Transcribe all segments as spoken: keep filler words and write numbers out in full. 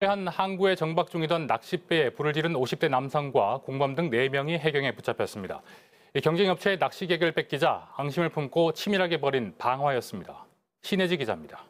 한 항구에 정박 중이던 낚싯배에 불을 지른 오십 대 남성과 공범 등 네 명이 해경에 붙잡혔습니다. 경쟁업체의 낚시객을 뺏기자 앙심을 품고 치밀하게 벌인 방화였습니다. 신혜지 기자입니다.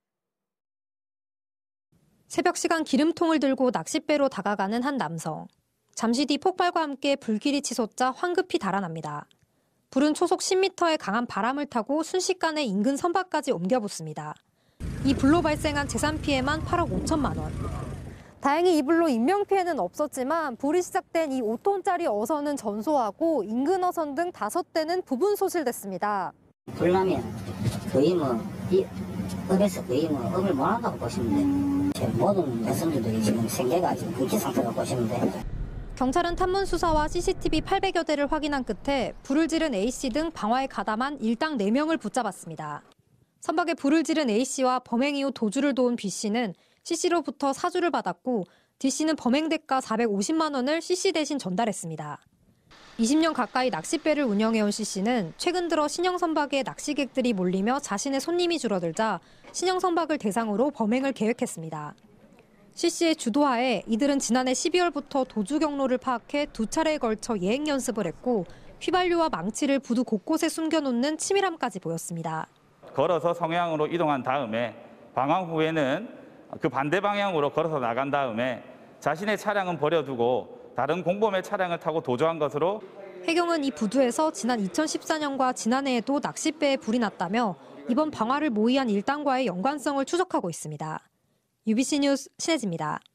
새벽 시간 기름통을 들고 낚싯배로 다가가는 한 남성. 잠시 뒤 폭발과 함께 불길이 치솟자 황급히 달아납니다. 불은 초속 십 미터의 강한 바람을 타고 순식간에 인근 선박까지 옮겨붙습니다. 이 불로 발생한 재산 피해만 팔억 오천만 원. 다행히 이 불로 인명피해는 없었지만 불이 시작된 이 오 톤짜리 어선은 전소하고 인근 어선 등 다섯 대는 부분 소실됐습니다. 불나면 거의 뭐 이 업에서 거의 뭐 업을 못 한다고 보시면 돼요. 모든 여선들이 지금 생계가 지금 금기 상태라고 보시면 돼요. 경찰은 탐문 수사와 씨씨티비 팔백여 대를 확인한 끝에 불을 지른 A씨 등 방화에 가담한 일당 네 명을 붙잡았습니다. 선박에 불을 지른 A씨와 범행 이후 도주를 도운 B씨는 씨씨로부터 사주를 받았고 D씨는 범행 대가 사백오십만 원을 씨씨 대신 전달했습니다. 이십 년 가까이 낚싯배를 운영해온 C씨는 최근 들어 신형 선박에 낚시객들이 몰리며 자신의 손님이 줄어들자 신형 선박을 대상으로 범행을 계획했습니다. C씨의 주도하에 이들은 지난해 십이월부터 도주 경로를 파악해 두 차례에 걸쳐 예행 연습을 했고 휘발유와 망치를 부두 곳곳에 숨겨놓는 치밀함까지 보였습니다. 걸어서 성향으로 이동한 다음에 방황 후에는 그 반대 방향으로 걸어서 나간 다음에 자신의 차량은 버려두고 다른 공범의 차량을 타고 도주한 것으로 해경은 이 부두에서 지난 이천십사 년과 지난해에도 낚싯배에 불이 났다며 이번 방화를 모의한 일당과의 연관성을 추적하고 있습니다. 유비씨 뉴스 신혜지입니다.